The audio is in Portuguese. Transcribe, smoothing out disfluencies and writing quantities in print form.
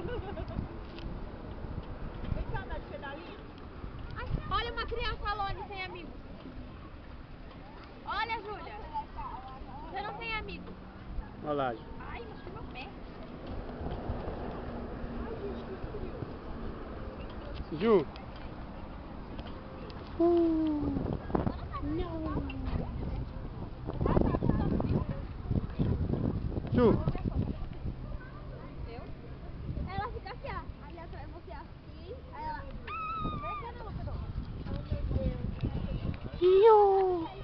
Vem cá, andar de pedalinho. Olha uma criança alone sem amigos. Olha, Júlia. Você não tem amigos. Olha lá. Ai, machucou meu pé. Ai, gente, que frio. Ju. Ju. Ela fica aqui, ó. Aí você assim. Aí ela. Vem cá, não, Pedro. Oh, meu Deus. Ju.